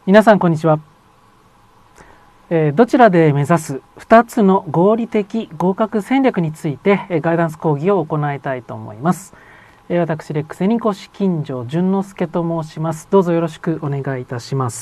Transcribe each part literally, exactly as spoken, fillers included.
皆さんこんにちは、えー、どちらで目指すふたつの合理的合格戦略について、えー、ガイダンス講義を行いたいと思います。えー、私レックスエニ講師金城淳之介と申します。どうぞよろしくお願いいたします。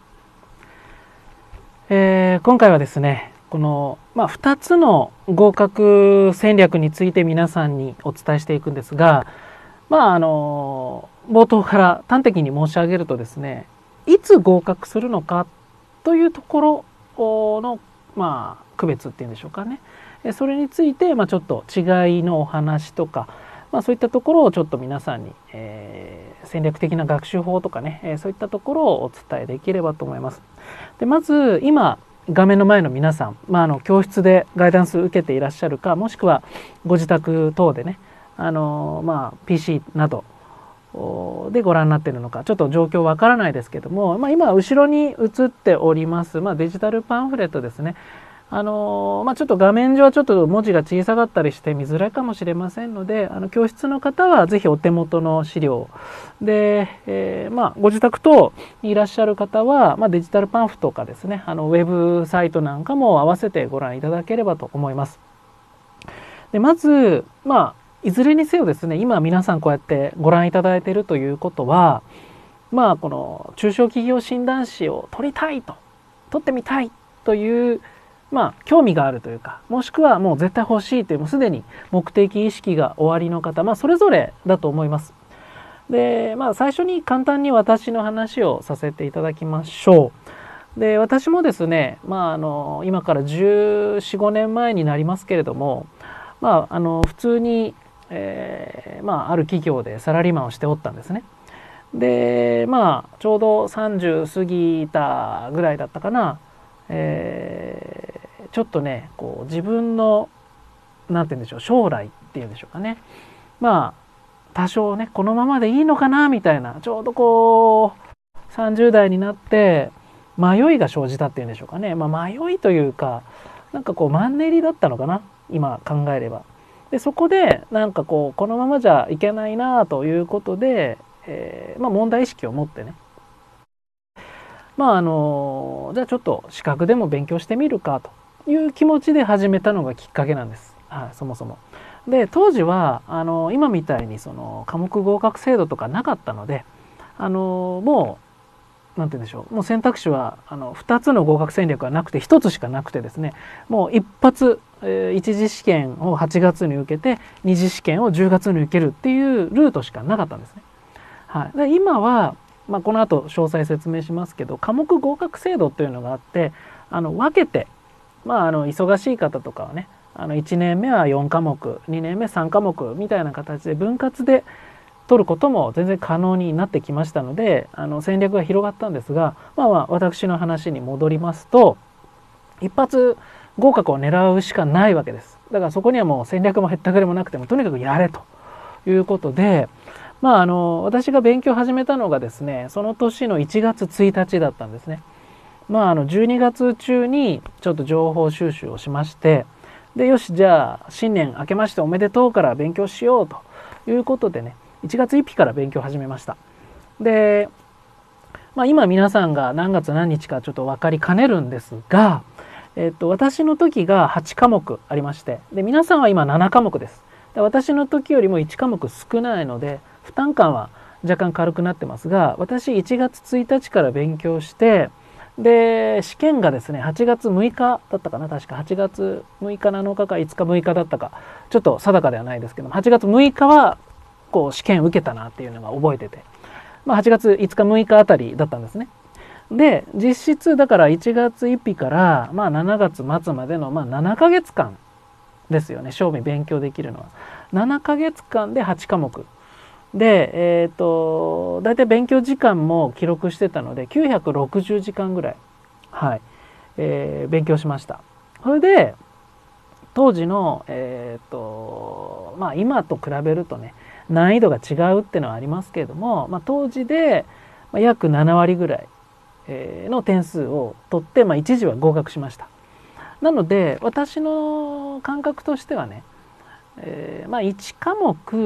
えー、今回はですねこの、まあ、ふたつの合格戦略について皆さんにお伝えしていくんですが、まああの冒頭から端的に申し上げるとですね、いつ合格するのかというところの、まあ、区別っていうんでしょうかね。それについて、まあ、ちょっと違いのお話とか、まあ、そういったところをちょっと皆さんに、えー、戦略的な学習法とかね、えー、そういったところをお伝えできればと思います。でまず今画面の前の皆さん、まあ、あの教室でガイダンス受けていらっしゃるか、もしくはご自宅等でね、あのまあ、ピーシー などでご覧になっているのかちょっと状況わからないですけども、まあ、今後ろに映っております、まあ、デジタルパンフレットですね。あのまあ、ちょっと画面上はちょっと文字が小さかったりして見づらいかもしれませんので、あの教室の方はぜひお手元の資料で、えーまあ、ご自宅等にいらっしゃる方は、まあ、デジタルパンフとかですね、あのウェブサイトなんかも合わせてご覧いただければと思います。でまず、まあいずれにせよですね、今皆さんこうやってご覧いただいているということは、まあこの中小企業診断士を取りたいと、取ってみたいという、まあ興味があるというか、もしくはもう絶対欲しいという、もうすでに目的意識がおありの方、まあそれぞれだと思います。で、まあ最初に簡単に私の話をさせていただきましょう。で、私もですね、まああの今からじゅうよん、ごねんまえになりますけれども、まああの普通にえー、まあある企業でサラリーマンをしておったんですね。でまあちょうどさんじゅう過ぎたぐらいだったかな、えー、ちょっとねこう自分のなんて言うんでしょう、将来っていうんでしょうかね、まあ多少ねこのままでいいのかなみたいな、ちょうどこうさんじゅう代になって迷いが生じたっていうんでしょうかね、まあ、迷いというかなんかこうマンネリだったのかな、今考えれば。でそこでなんかこうこのままじゃいけないなということで、えーまあ、問題意識を持ってね、まああのじゃあちょっと資格でも勉強してみるかという気持ちで始めたのがきっかけなんです、はい、そもそも。で当時はあの今みたいにその科目合格制度とかなかったので、あのもうなんて言うんでしょう、もう選択肢はあのふたつの合格戦略はなくてひとつしかなくてですね、もう一発、えー、一次試験をはちがつに受けて二次試験をじゅうがつに受けるっていうルートしかなかったんですね。はい、で今は、まあ、この後詳細説明しますけど、科目合格制度というのがあって、あの分けて、まあ、あの忙しい方とかはね、あのいちねんめはよんかもく、にねんめさんかもくみたいな形で分割で取ることも全然可能になってきましたので、あの戦略が広がったんですが、まあまあ私の話に戻りますと、一発合格を狙うしかないわけです。だからそこにはもう戦略もへったくれもなくてもとにかくやれということで、まああの私が勉強を始めたのがですね、その年のいちがつついたちだったんですね。まああのじゅうにがつ中にちょっと情報収集をしまして、でよしじゃあ新年明けましておめでとうから勉強しようということでね、いちがつついたちから勉強を始めました。で、まあ、今皆さんが何月何日かちょっと分かりかねるんですが、えっと、私の時がはちかもくありまして、で皆さんは今ななかもくです。で私の時よりもいちかもく少ないので負担感は若干軽くなってますが、私いちがつついたちから勉強して、で試験がですねはちがつむいかだったかな、確かはちがつむいかなのかかいつかむいかだったかちょっと定かではないですけども、はちがつむいかはこう試験受けたなっていうのが覚えてて、まあ、はちがついつかむいかあたりだったんですね。で実質だからいちがつついたちからまあしちがつまつまでのまあななかげつかんですよね、正味勉強できるのは。ななかげつかんではちかもくで、えっとだいたい勉強時間も記録してたのできゅうひゃくろくじゅうじかんぐらい、はいえー、勉強しました。それで当時の、えーとまあ、今と比べるとね難易度が違うっていうのはありますけれども、まあ、当時で約ななわりぐらいの点数を取って、まあ、一次は合格しました。なので私の感覚としてはね、えー、まあいちかもく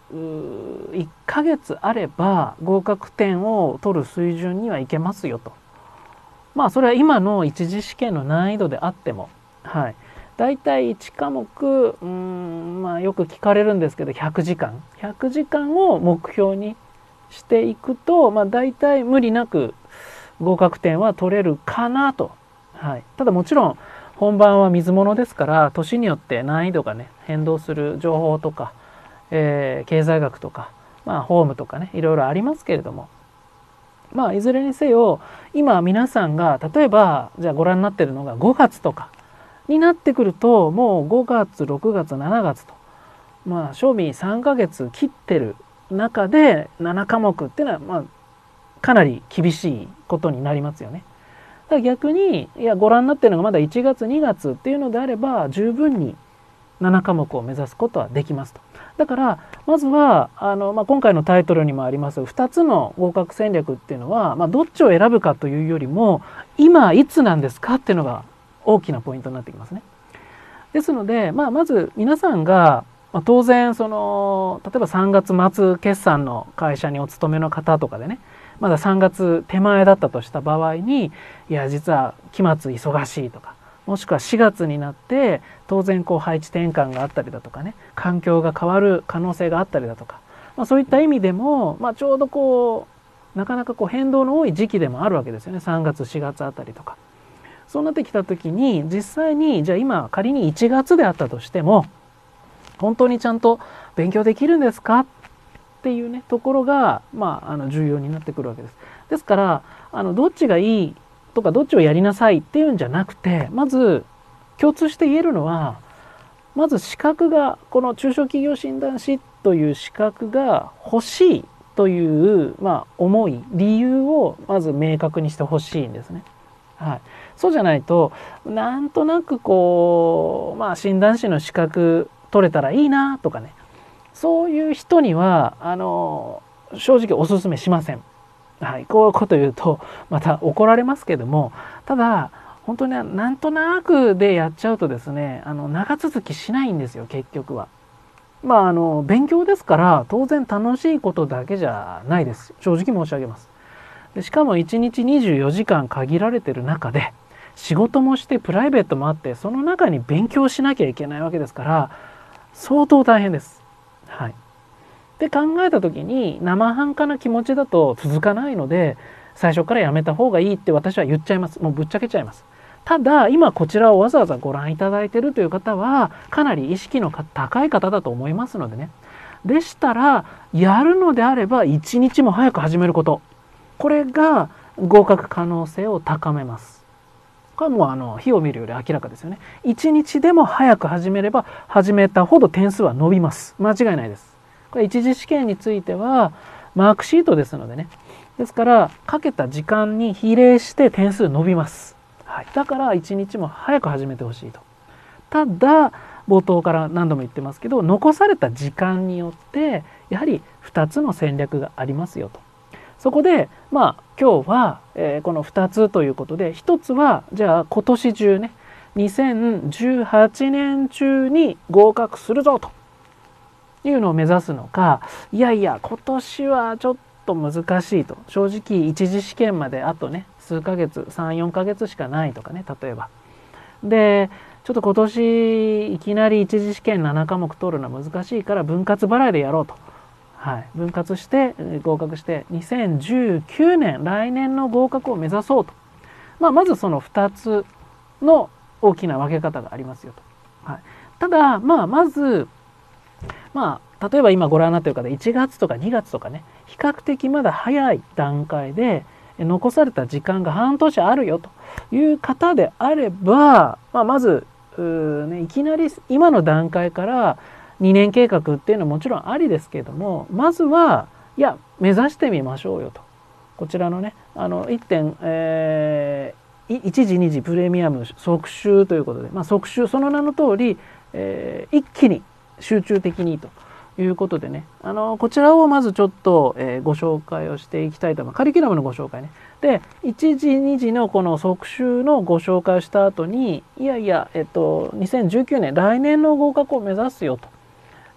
いっかげつあれば合格点を取る水準にはいけますよと。まあそれは今の一次試験の難易度であっても、はい、だいたいいち科目うーん、まあ、よく聞かれるんですけどひゃくじかんひゃくじかんを目標にしていくと、まあ、だいたい無理なく合格点は取れるかなと。はい、ただもちろん本番は水物ですから年によって難易度がね変動する情報とか、えー、経済学とか、まあ、法務とかねいろいろありますけれども、まあいずれにせよ今皆さんが例えばじゃあご覧になってるのがごがつとかになってくるともうごがつろくがつしちがつとまあ賞味さんかげつ切ってる中でなな科目っていうのはまあかなり厳しいことになりますよね。だから逆にいやご覧になってるのがまだいちがつにがつっていうのであれば十分になな科目を目指すことはできますと。だからまずはあの、まあ、今回のタイトルにもありますふたつの合格戦略っていうのは、まあ、どっちを選ぶかというよりも今いつなんですかっていうのが大きなポイントになってきますね。ですので、まあ、まず皆さんが、まあ、当然その例えばさんがつ末決算の会社にお勤めの方とかでねまださんがつ手前だったとした場合にいや実は期末忙しいとかもしくはしがつになって当然こう配置転換があったりだとかね環境が変わる可能性があったりだとか、まあ、そういった意味でも、まあ、ちょうどこうなかなかこう変動の多い時期でもあるわけですよねさんがつしがつあたりとか。そうなってきた時に実際にじゃあ今仮にいちがつであったとしても本当にちゃんと勉強できるんですかっていうねところが、まあ、あの重要になってくるわけです。ですからあのどっちがいいとかどっちをやりなさいっていうんじゃなくてまず共通して言えるのはまず資格がこの中小企業診断士という資格が欲しいという、まあ、思い理由をまず明確にしてほしいんですね。はい、そうじゃないとなんとなくこう、まあ、診断士の資格取れたらいいなとかねそういう人にはあの正直お勧めしません。はい、こういうこと言うとまた怒られますけどもただ本当になんとなくでやっちゃうとですねあの長続きしないんですよ結局は。まああの勉強ですから当然楽しいことだけじゃないです正直申し上げます。でしかもいちにちにじゅうよじかん限られてる中で仕事もしてプライベートもあってその中に勉強しなきゃいけないわけですから相当大変です。はい、で考えた時に生半可な気持ちだと続かないので最初からやめた方がいいって私は言っちゃいます。もうぶっちゃけちゃいます。ただ今こちらをわざわざご覧いただいているという方はかなり意識の高い方だと思いますのでねでしたらやるのであれば一日も早く始めることこれが合格可能性を高めます。これはもうあの火を見るより明らかですよね。一日でも早く始めれば始めたほど点数は伸びます。間違いないです。これ一次試験についてはマークシートですのでねですからかけた時間に比例して点数伸びます。はい、だから一日も早く始めてほしいと。ただ冒頭から何度も言ってますけど残された時間によってやはりふたつの戦略がありますよと。そこでまあ今日は、えー、このふたつということでひとつはじゃあ今年中ねにせんじゅうはちねん中に合格するぞというのを目指すのかいやいや今年はちょっと難しいと正直一次試験まであとね数ヶ月さんよんかげつしかないとかね例えばでちょっと今年いきなり一次試験なな科目取るのは難しいから分割払いでやろうと。はい、分割して合格してにせんじゅうきゅうねん来年の合格を目指そうと、まあ、まずそのふたつの大きな分け方がありますよと。はい、ただ、まあ、まず、まあ、例えば今ご覧になっている方いちがつとかにがつとかね比較的まだ早い段階で残された時間が半年あるよという方であれば、まあ、まずね、いきなり今の段階からにねん計画っていうのはもちろんありですけれどもまずはいや目指してみましょうよと。こちらのねあのいってん、えー、いち次に次プレミアム即習ということで、まあ、即習その名の通り、えー、一気に集中的にということでねあのこちらをまずちょっと、えー、ご紹介をしていきたいと思います。カリキュラムのご紹介ね。でいち次に次のこの即習のご紹介をした後にいやいや、えっと、にせんじゅうきゅうねん来年の合格を目指すよと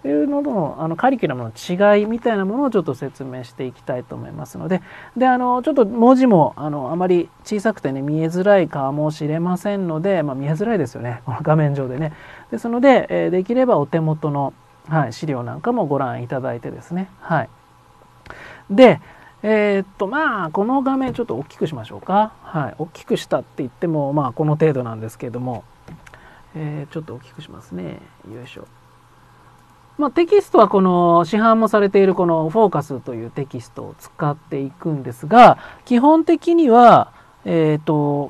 いうのとのあのカリキュラムの違いみたいなものをちょっと説明していきたいと思いますので、であのちょっと文字もあのあまり小さくてね見えづらいかもしれませんので、まあ、見えづらいですよねこの画面上でね。ですので、えー、できればお手元の、はい、資料なんかもご覧いただいてですね。はい、でえー、っとまあこの画面ちょっと大きくしましょうか。はい、大きくしたって言ってもまあこの程度なんですけれども、えー、ちょっと大きくしますね。よいしょ。まあ、テキストはこの市販もされているこのフォーカスというテキストを使っていくんですが、基本的にはえっと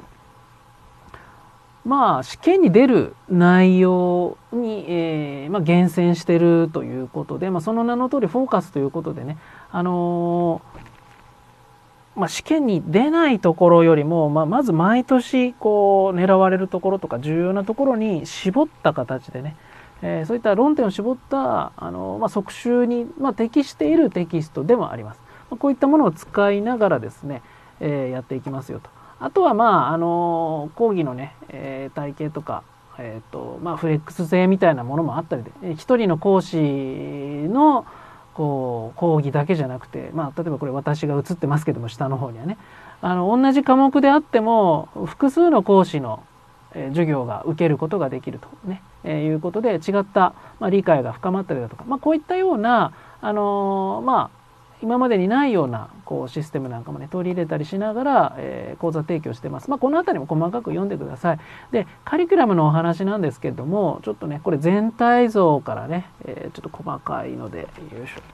まあ試験に出る内容に、えーまあ、厳選してるということで、まあ、その名の通りフォーカスということでね、あのーまあ、試験に出ないところよりも、まあ、まず毎年こう狙われるところとか重要なところに絞った形でね、えー、そういった論点を絞ったあの、まあ、則集に、まあ、適しているテキストでもあります。まあ、こういったものを使いながらですね、えー、やっていきますよと。あとはまああの講義のね、えー、体系とか、えーとまあ、フレックス性みたいなものもあったりで、一人の講師のこう講義だけじゃなくて、まあ、例えばこれ私が映ってますけども下の方にはね、あの同じ科目であっても複数の講師の授業が受けることができるとね、えー、いうことで違った、まあ、理解が深まったりだとか、まあ、こういったような、あのー、まあ今までにないようなこうシステムなんかもね取り入れたりしながら、えー、講座提供してます。まあ、この辺りも細かく読んでください。でカリキュラムのお話なんですけれども、ちょっとねこれ全体像からね、えー、ちょっと細かいのでよいしょ。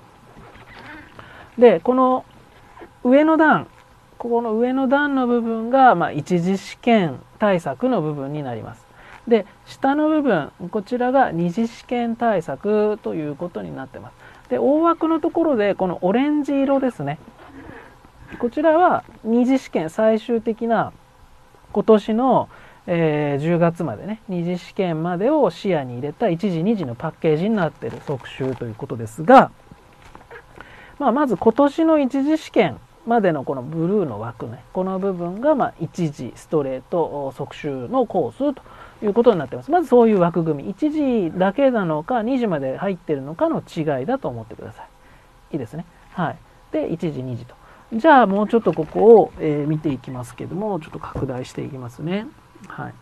でこの上の段、ここの上の段の部分が、まあ、一次試験対策の部分になります。で下の部分、こちらが二次試験対策ということになってます。で大枠のところでこのオレンジ色ですね、こちらは二次試験最終的な今年の、えー、じゅうがつまでね二次試験までを視野に入れた一次二次のパッケージになっている則集ということですが、まあ、まず今年の一次試験までのこのブルーの枠ね、この部分がまあ一次ストレート則集のコースということになっています。まずそういう枠組み、一次だけなのか二次まで入っているのかの違いだと思ってください。いいですね。はい。で一次二次と。じゃあもうちょっとここを、えー、見ていきますけども、ちょっと拡大していきますね。はい。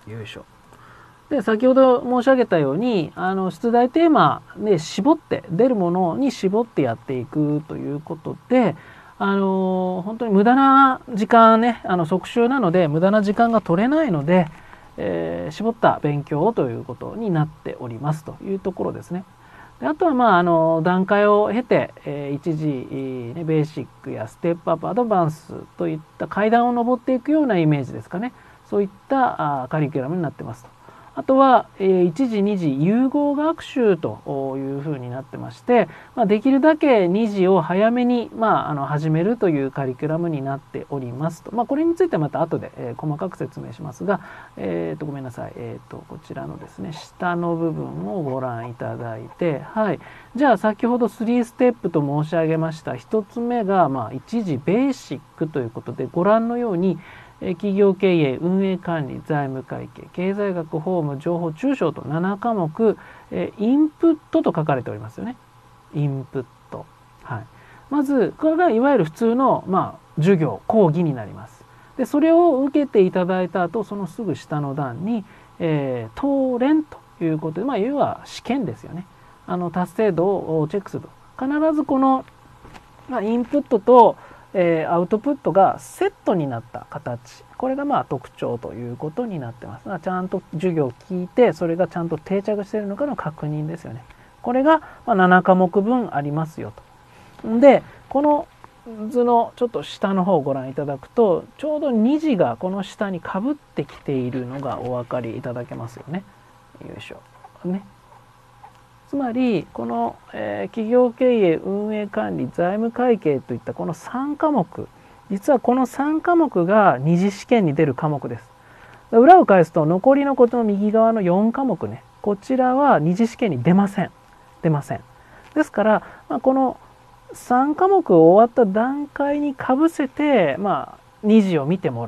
よいしょ。で先ほど申し上げたようにあの出題テーマで絞って出るものに絞ってやっていくということで、あの本当に無駄な時間ね、あの則集なので無駄な時間が取れないので、えー、絞った勉強をということになっておりますというところですね。であとはまああの段階を経て、えー、一時、ね、ベーシックやステップアップアドバンスといった階段を上っていくようなイメージですかね。そういったあカリキュラムになってますと。あとは、えー、一次二次融合学習というふうになってまして、まあ、できるだけ二次を早めに、まあ、あの始めるというカリキュラムになっておりますと。まあ、これについてはまた後で、えー、細かく説明しますが、えー、とごめんなさい、えー、とこちらのですね下の部分をご覧いただいて、はい、じゃあ先ほどスリーステップと申し上げましたひとつめが、まあ、一次ベーシックということでご覧のように企業経営、運営管理、財務会計、経済学、法務、情報、中小とななかもく、インプットと書かれておりますよね。インプット。はい。まず、これがいわゆる普通の、まあ、授業、講義になります。で、それを受けていただいた後、そのすぐ下の段に、えー、答練ということで、まあ、要は試験ですよね。あの、達成度をチェックすると。必ずこの、まあ、インプットと、えー、アウトプットがセットになった形、これがまあ特徴ということになってます。ちゃんと授業を聞いてそれがちゃんと定着しているのかの確認ですよね。これがまあななかもくぶんありますよと。でこの図のちょっと下の方をご覧いただくとちょうどに次がこの下にかぶってきているのがお分かりいただけますよね。よいしょね。つまりこの、えー、企業経営、運営管理、財務会計といったこのさんかもく、実はこのさんかもくが二次試験に出る科目です。裏を返すと残りのことの右側のよんかもくね、こちらは二次試験に出ません。出ません。ですから、まあ、このさんかもく終わった段階にかぶせて、まあ、二次を見てもらう。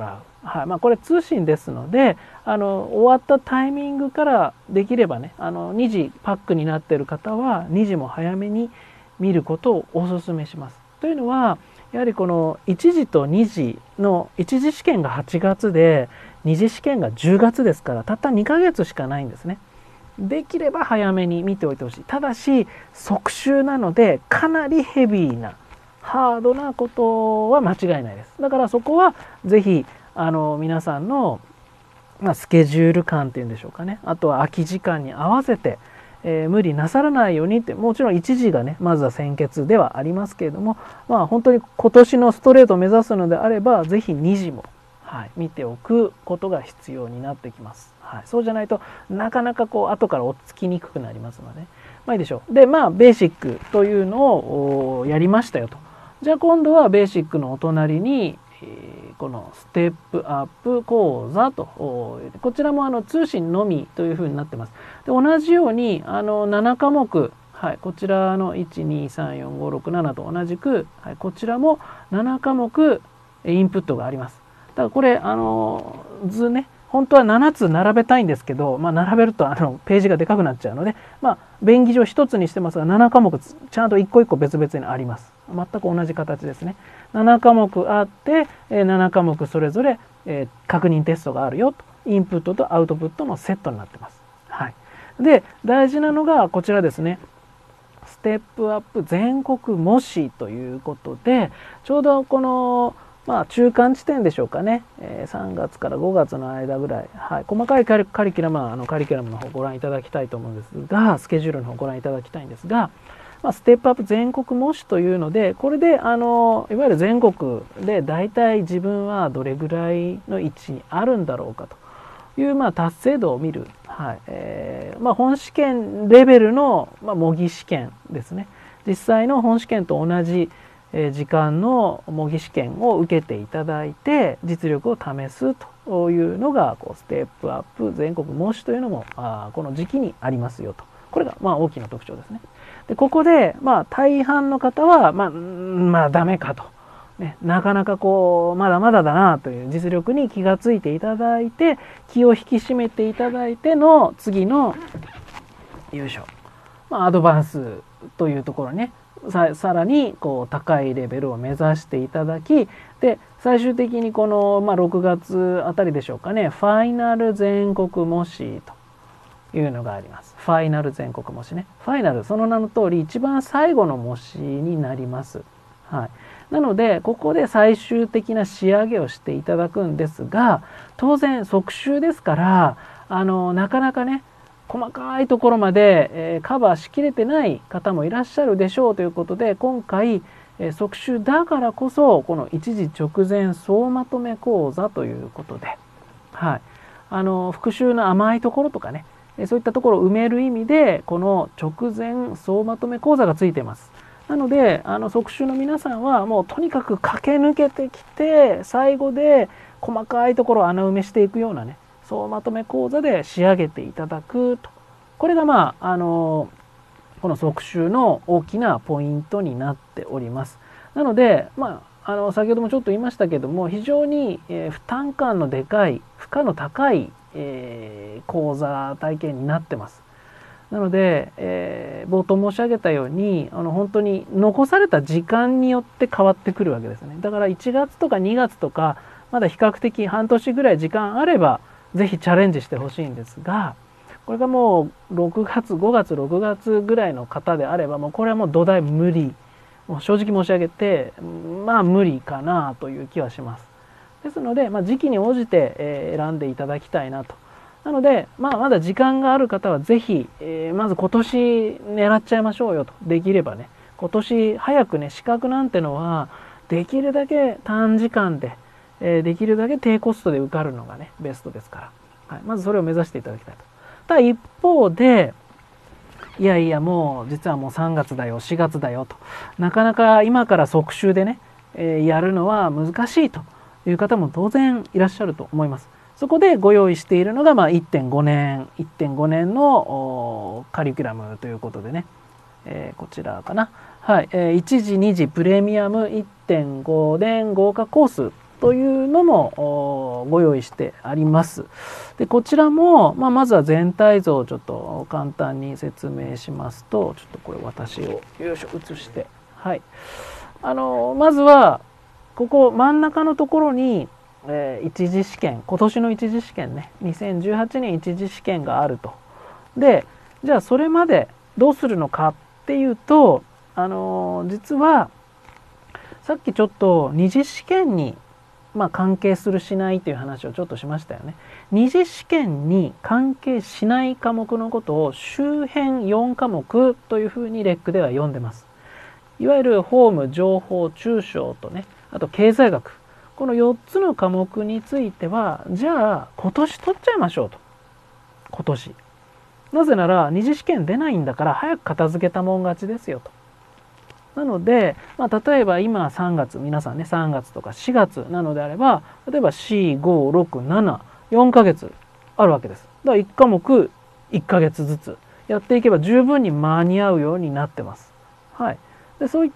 はいまあ、これ通信ですのであの終わったタイミングからできればねあのにじパックになっている方はにじも早めに見ることをお勧めします。というのはやはりこのいちじとにじのいちじ試験がはちがつでにじ試験がじゅうがつですからたったにかげつしかないんですね。できれば早めに見ておいてほしい。ただし即習なのでかなりヘビーなハードなことは間違いないです。だからそこはぜひあの皆さんの、まあ、スケジュール感っていうんでしょうかね、あとは空き時間に合わせて、えー、無理なさらないようにって、もちろんいちじがねまずは先決ではありますけれども、まあ本当に今年のストレートを目指すのであればぜひにじも、はい、見ておくことが必要になってきます。はい、そうじゃないとなかなかこう後から追っつきにくくなりますので、まあいいでしょう。でまあベーシックというのをやりましたよと。じゃあ今度はベーシックのお隣にこのステップアップ講座と、こちらもあの通信のみというふうになってます。で同じようにあのななかもく、はい、こちらのいちにさんよんごろくななと同じく、はい、こちらもななかもくインプットがあります。だからこれあの図ね本当はななつ並べたいんですけど、まあ、並べるとあのページがでかくなっちゃうので、まあ、便宜上ひとつにしてますがななかもくちゃんと一個一個別々にあります。全く同じ形ですね。ななかもくあってななかもくそれぞれ確認テストがあるよと、インプットとアウトプットのセットになってます。はい、で大事なのがこちらですね。ステップアップ全国模試ということでちょうどこのまあ中間地点でしょうかね、えー、さんがつからごがつの間ぐらい、はい、細かいカリカリキュラムはあのカリキュラムの方ご覧いただきたいと思うんですが、スケジュールの方ご覧いただきたいんですが、まあ、ステップアップ全国模試というのでこれであのいわゆる全国で大体自分はどれぐらいの位置にあるんだろうかというまあ達成度を見る、はいえーまあ、本試験レベルの、まあ、模擬試験ですね。実際の本試験と同じ時間の模擬試験を受けていただいて実力を試すというのがこうステップアップ全国模試というのもあこの時期にありますよと。これがまあ大きな特徴ですね。でここでまあ大半の方はまあまあダメかと、ね、なかなかこうまだまだだなという実力に気がついていただいて気を引き締めていただいての次のよいしょ、まあ、アドバンスというところねさ, さらにこう高いレベルを目指していただきで最終的にこの、まあ、ろくがつあたりでしょうかねファイナル全国模試というのがあります。ファイナル全国模試ね。ファイナルその名の通り一番最後の模試になります。はい、なのでここで最終的な仕上げをしていただくんですが当然即習ですからあのなかなかね細かいところまで、えー、カバーしきれてない方もいらっしゃるでしょうということで今回、えー、即習だからこそこの一時直前総まとめ講座ということで、はい、あの復習の甘いところとかねそういったところを埋める意味でこの直前総まとめ講座がついています。なのであの即習の皆さんはもうとにかく駆け抜けてきて最後で細かいところを穴埋めしていくようなね総まとめ講座で仕上げていただくと、これがまああのこの即習の大きなポイントになっております。なのでまああの先ほどもちょっと言いましたけども非常に、えー、負担感のでかい負荷の高い、えー、講座体験になってます。なので、えー、冒頭申し上げたようにあの本当に残された時間によって変わってくるわけですね。だからいちがつとかにがつとかまだ比較的半年ぐらい時間あればぜひチャレンジしてほしいんですが、これがもうろくがつごがつろくがつぐらいの方であればもうこれはもう土台無理、もう正直申し上げてまあ無理かなという気はします。ですので、まあ、時期に応じて選んでいただきたいなと。なので、まあ、まだ時間がある方はぜひ、えー、まず今年狙っちゃいましょうよと。できればね今年早くね資格なんてのはできるだけ短時間でえー、できるだけ低コストで受かるのがねベストですから、はい、まずそれを目指していただきたいと。ただ一方でいやいやもう実はもうさんがつだよしがつだよとなかなか今から即習でね、えー、やるのは難しいという方も当然いらっしゃると思います。そこでご用意しているのが、まあ、いってんごねんいってんごねんのカリキュラムということでね、えー、こちらかな、はいえー、いちじにじプレミアム いってんご 年合格コースというのもご用意してあります。でこちらも、まあ、まずは全体像をちょっと簡単に説明しますと、ちょっとこれ私をよいしょ写して、はい、あのまずはここ真ん中のところに、えー、一次試験、今年の一次試験ね、にせんじゅうはちねん一次試験があると。でじゃあそれまでどうするのかっていうと、あの実はさっきちょっと二次試験にまあ関係するしないという話をちょっとしましたよね。二次試験に関係しない科目のことを周辺よん科目というふうにレックでは読んでます。いわゆる法務、情報、中小とね、あと経済学、このよっつの科目についてはじゃあ今年取っちゃいましょうと。今年なぜなら二次試験出ないんだから早く片付けたもん勝ちですよと。なので、まあ、例えば今さんがつ、皆さんねさんがつとかしがつなのであれば、例えばよん、ご、ろく、なな、よんかげつあるわけです。だからいち科目いっかげつずつやっていけば十分に間に合うようになってます。はい、でそういった、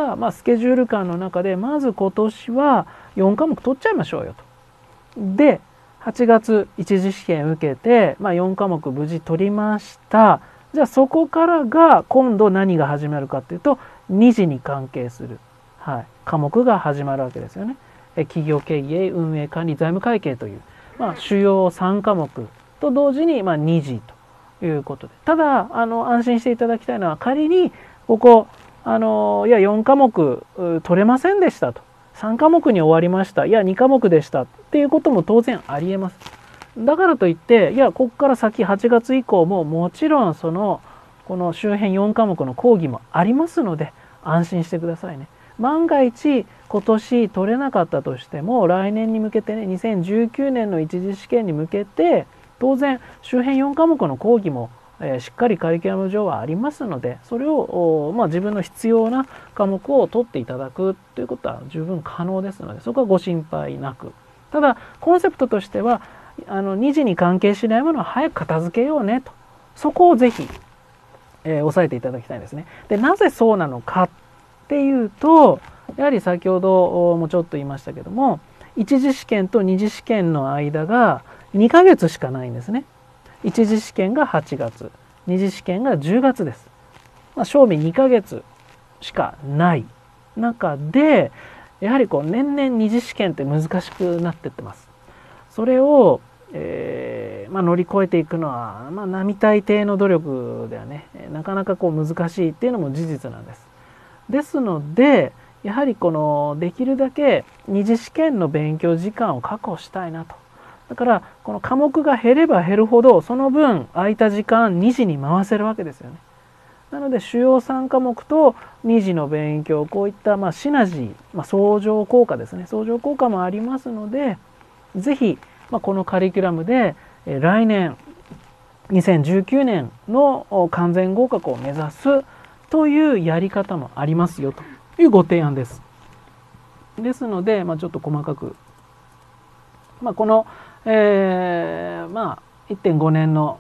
まあ、スケジュール感の中でまず今年はよん科目取っちゃいましょうよと。ではちがつ一次試験受けて、まあ、よん科目無事取りました。じゃあそこからが今度何が始まるかっていうとに次に関係する、はい、科目が始まるわけですよね。企業経営、運営管理、財務会計という、まあ、主要さん科目と同時に、まあ、に次ということで、ただあの安心していただきたいのは、仮にここあのいやよん科目取れませんでしたと、さん科目に終わりました、いやに科目でしたっていうことも当然ありえます。だからといっていやここから先はちがつ以降ももちろんそのこの周辺よん科目の講義もありますので安心してくださいね。万が一今年取れなかったとしても来年に向けてね、にせんじゅうきゅうねんの一次試験に向けて当然周辺よん科目の講義も、えー、しっかりカリキュラム上はありますので、それを、まあ、自分の必要な科目を取っていただくということは十分可能ですので、そこはご心配なく。ただコンセプトとしてはあのに次に関係しないものは早く片付けようねと、そこをぜひ、えー、押さえていただきたいんですね。でなぜそうなのかっていうと、やはり先ほどもちょっと言いましたけども、一次試験と二次試験の間がにかげつしかないんですね。一次試験がはちがつ、二次試験がじゅうがつです。まあ、賞味にかげつしかない中で、やはりこう年々二次試験って難しくなってってます。それを、えーまあ、乗り越えていくのは、まあ、並大抵の努力ではねなかなかこう難しいっていうのも事実なんです。ですのでやはりこのできるだけ二次試験の勉強時間を確保したいなと。だからこの科目が減れば減るほどその分空いた時間に次に回せるわけですよね。なので主要さん科目とに次の勉強、こういったまあシナジー、まあ、相乗効果ですね、相乗効果もありますので、ぜひ、まあ、このカリキュラムで来年にせんじゅうきゅうねんの完全合格を目指すというやり方もありますよというご提案です。ですので、まあ、ちょっと細かく、まあ、この、えー、まあ いってんご 年の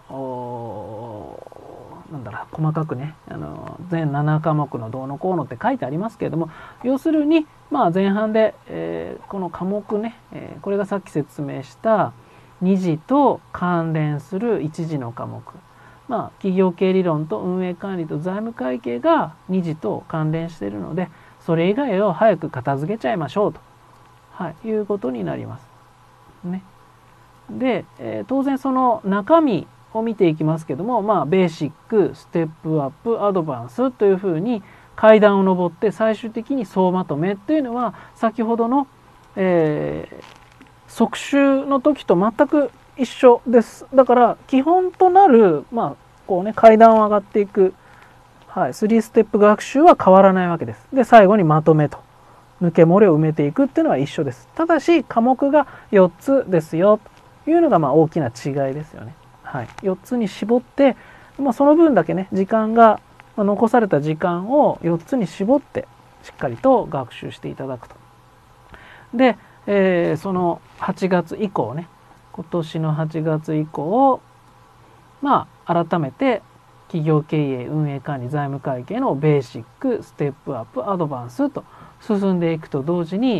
なんだろう、細かくねあの全なな科目のどうのこうのって書いてありますけれども、要するにまあ前半で、えー、この科目ね、えー、これがさっき説明したに次と関連するいち次の科目、まあ企業経理論と運営管理と財務会計がに次と関連しているので、それ以外を早く片付けちゃいましょうと、はい、いうことになります。ね、で、えー、当然その中身を見ていきますけども、まあベーシック、ステップアップ、アドバンスというふうに階段を上って最終的に総まとめっていうのは先ほどの、えー、即習の時と全く一緒です。だから基本となる、まあこうね、階段を上がっていく、はい、スリーステップ学習は変わらないわけです。で最後にまとめと抜け漏れを埋めていくっていうのは一緒です。ただし科目がよっつですよというのがまあ大きな違いですよね。はい、よっつに絞って、まあ、その分だけね時間が、まあ、残された時間をよっつに絞ってしっかりと学習していただくと。で、えー、そのはちがつ以降ね、今年のはちがつ以降まあ改めて企業経営、運営管理、財務会計のベーシック、ステップアップ、アドバンスと進んでいくと同時に、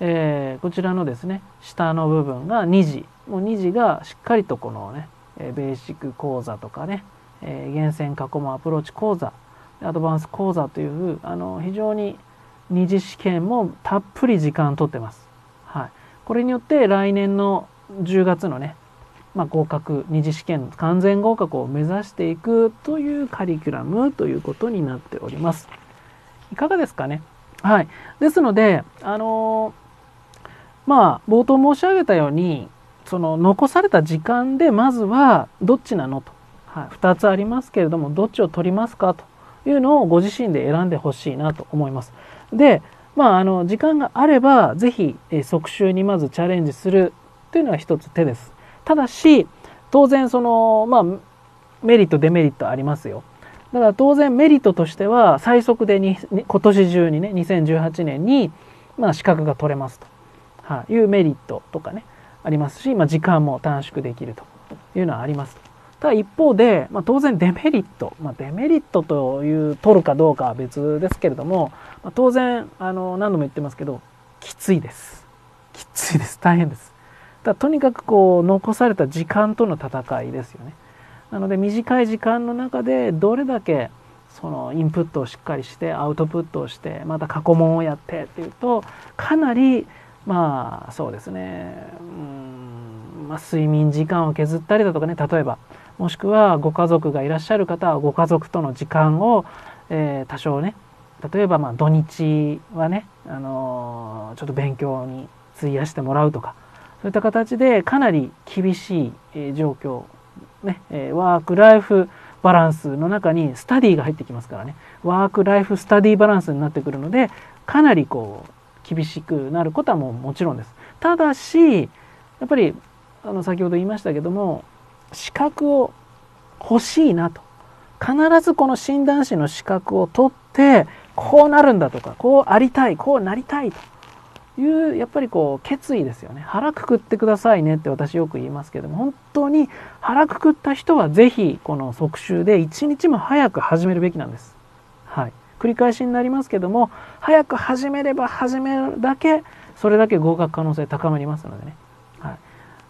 えー、こちらのですね下の部分がに次、もうに次がしっかりとこのねベーシック講座とかね、えー、厳選過去問アプローチ講座、アドバンス講座というあの非常に二次試験もたっぷり時間取ってます。はい、これによって来年のじゅうがつのね、まあ、合格二次試験完全合格を目指していくというカリキュラムということになっております。いかがですかね。はい、ですのであのー、まあ冒頭申し上げたようにその残された時間でまずはどっちなのと、はい、ふたつありますけれどもどっちを取りますかというのをご自身で選んでほしいなと思います。で、まあ、あの時間があればぜひ即習にまずチャレンジするというのが一つ手です。ただし当然その、まあ、メリットデメリットありますよ。だから当然メリットとしては最速でに今年中にねにせんじゅうはちねんに、まあ、資格が取れますと、はい、いうメリットとかねありますし、まあ、時間も短縮できるというのはあります。ただ一方で、まあ、当然デメリット、まあ、デメリットという取るかどうかは別ですけれども、まあ、当然あの何度も言ってますけどきついです。きついです。大変です。だとにかくこう残された時間との戦いですよね。なので短い時間の中でどれだけそのインプットをしっかりしてアウトプットをしてまた過去問をやってっていうとかなりまあそうですね、うん、まあ、睡眠時間を削ったりだとかね、例えばもしくはご家族がいらっしゃる方はご家族との時間を、えー、多少ね、例えばまあ土日はね、あのー、ちょっと勉強に費やしてもらうとかそういった形でかなり厳しい、えー、状況ね、ワークライフバランスの中にスタディが入ってきますからね、ワークライフスタディバランスになってくるのでかなりこう厳しくなることはもうもちろんです。ただしやっぱりあの先ほど言いましたけども資格を欲しいなと、必ずこの診断士の資格を取ってこうなるんだとかこうありたいこうなりたいというやっぱりこう決意ですよね。腹くくってくださいねって私よく言いますけども、本当に腹くくった人はぜひこの即習で一日も早く始めるべきなんです。はい、繰り返しになりますけども早く始めれば始めるだけそれだけ合格可能性高まりますのでね、はい、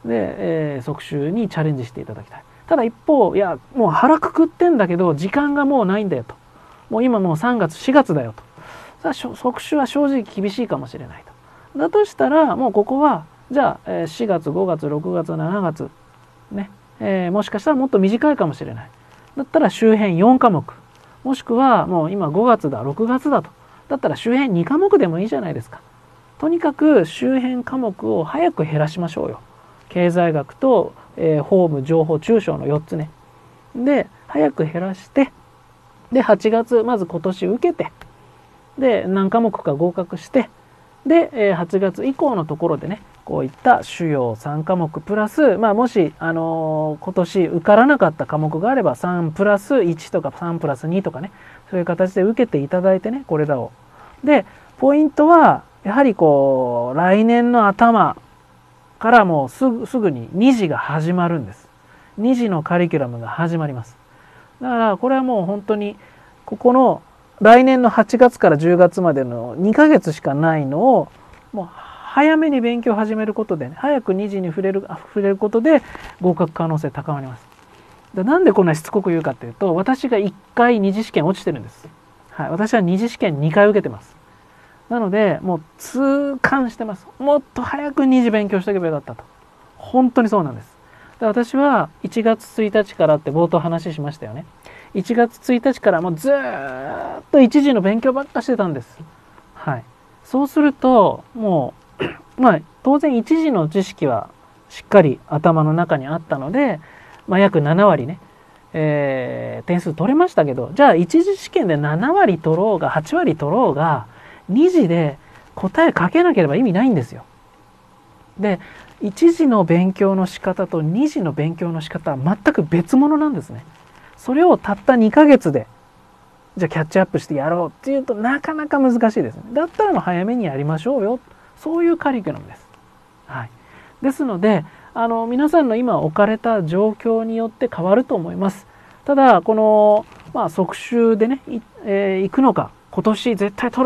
で、えー、即習にチャレンジしていただきたい。ただ一方いやもう腹くくってんだけど時間がもうないんだよと、もう今もうさんがつしがつだよと、さあ即習は正直厳しいかもしれないと。だとしたらもうここはじゃあしがつごがつろくがつしちがつね、えー、もしかしたらもっと短いかもしれない。だったら周辺よんかもく、もしくはもう今ごがつだろくがつだと、だったら周辺にかもくでもいいじゃないですか。とにかく周辺科目を早く減らしましょうよ。経済学と、えー、法務情報中小のよっつね。で早く減らしてではちがつまず今年受けてで何科目か合格してではちがつ以降のところでねこういった主要さんかもくプラス、まあ、もし、あのー、今年受からなかった科目があればさんプラスいちとかさんプラスにとかねそういう形で受けていただいてねこれらを。でポイントはやはりこう来年の頭からもうすぐすぐにに次が始まるんです。に次のカリキュラムが始まります。だからこれはもう本当にここの来年のはちがつからじゅうがつまでのにかげつしかないのをもう早めに勉強を始めることで、ね、早くに次に触れる触れることで合格可能性高まります。でなんでこんなしつこく言うかというと私がいっかい二次試験落ちてるんです。はい、私は二次試験にかい受けてます。なのでもう痛感してます。もっと早く二次勉強しておけばよかったと。本当にそうなんです。で私はいちがつついたちからって冒頭話しましたよね。いちがつついたちからもうずーっと一次の勉強ばっかしてたんです。はい、そうするともうまあ当然一次の知識はしっかり頭の中にあったので、まあ、約ななわりね、えー、点数取れましたけど、じゃあ一次試験でななわり取ろうがはちわり取ろうがに次で答え書けなければ意味ないんですよ。でいち次の勉強の仕方とに次の勉強の仕方は全く別物なんですね。それをたったにかげつでじゃあキャッチアップしてやろうっていうとなかなか難しいですね。だったらもう早めにやりましょうよ、そういうカリキュラムです。はい、ですのであの皆さんの今置かれた状況によって変わると思います。ただこの、まあ、即習でねい、えー、行くのか今年絶対取るぞ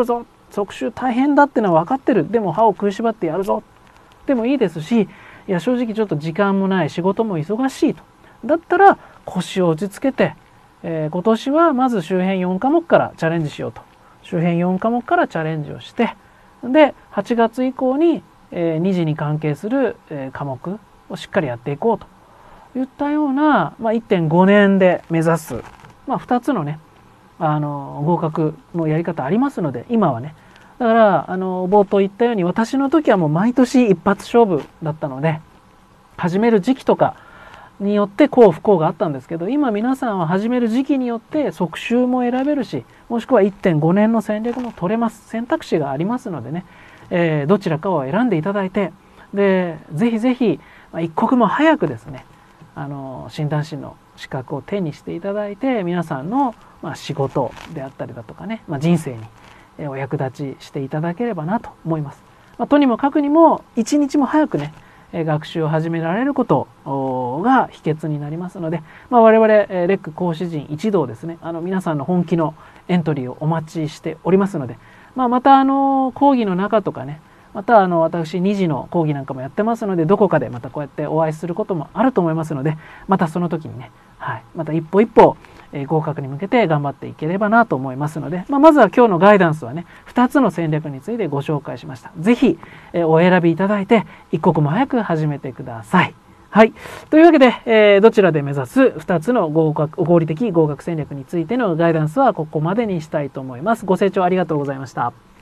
即習大変だってのは分かってる、でも歯を食いしばってやるぞでもいいですし、いや正直ちょっと時間もない仕事も忙しいと、だったら腰を落ち着けて、えー、今年はまず周辺よん科目からチャレンジしようと、周辺よん科目からチャレンジをして、ではちがつ以降に、えー、に次に関係する、えー、科目をしっかりやっていこうといったような、まあ、いってんごねんで目指す、まあ、ふたつのねあの合格のやり方ありますので、今はね、だからあの冒頭言ったように、私の時はもう毎年一発勝負だったので、始める時期とかによって幸不幸があったんですけど、今皆さんは始める時期によって即習も選べるし、もしくは いってんごねんの戦略も取れます。選択肢がありますのでね、えー、どちらかを選んでいただいて、でぜひぜひ一刻も早くですね、あの診断士の資格を手にしていただいて、皆さんの、まあ、仕事であったりだとかね、まあ、人生にお役立ちしていただければなと思います。まあ、とにもかくにも一日も早くね学習を始められることが秘訣になりますので、まあ、我々レック講師陣一同ですね、あの皆さんの本気のエントリーをお待ちしておりますので、まあ、またあの講義の中とかね、またあの私に次の講義なんかもやってますので、どこかでまたこうやってお会いすることもあると思いますので、またその時にね、はい、また一歩一歩合格に向けて頑張っていければなと思いますので、まあ、まずは今日のガイダンスはねふたつの戦略についてご紹介しました。是非お選びいただいて一刻も早く始めてください。はい、というわけで、えー、どちらで目指すふたつの合格合理的合格戦略についてのガイダンスはここまでにしたいと思います。ご清聴ありがとうございました。